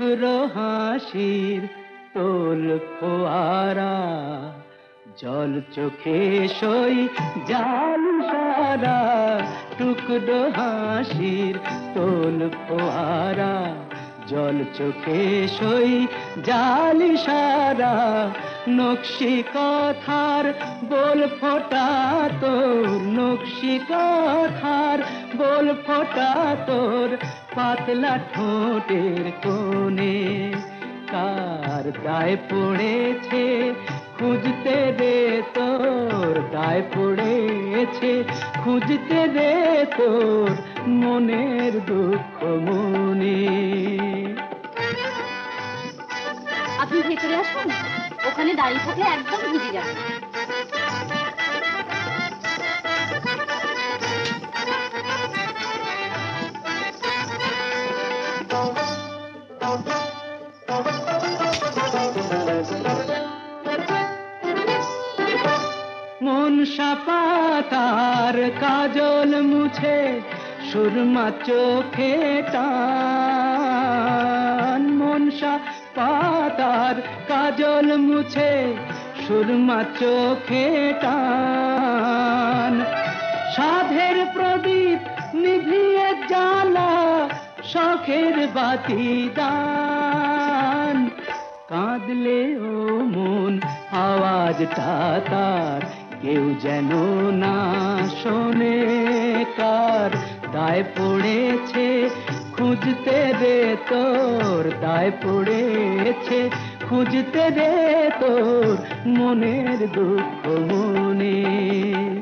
টুকরো হাসির তোল ফোয়ারা, জল চোখে সই জাল সারা। টুকরো হাসির তোল ফোয়ারা, জল চোখে সই জাল সারা। নকশি কথার বল ফোটা তোর, নকশি কথার বল ফোটা তোর, পাতলা ঠোঁটের কোণে। কার দায় পড়েছে খুঁজতে রে তোর, দায় পড়েছে খুঁজতে রে তোর, মনের দুঃখ মনে। আপনি ভেতরে আসুন, ওখানে দাঁড়িয়ে থাকলে একদম ভিজে যাবে। মনসা পাতার কাজল মুছে সুরমা চোখে টান। মনসা পাতার কাজল মুছে সুরমা চোখে টান। সাধের প্রদীপ নিভিয়ে জ্বালা শখের বাতি দান। কাঁদলে ও মন আওয়াজটা তার কেউ যেন না শোনে। কার দায় পড়েছে খুঁজতে রে তোর, দায় পড়েছে খুঁজতে রে তোর, মনের দুঃখ মনে।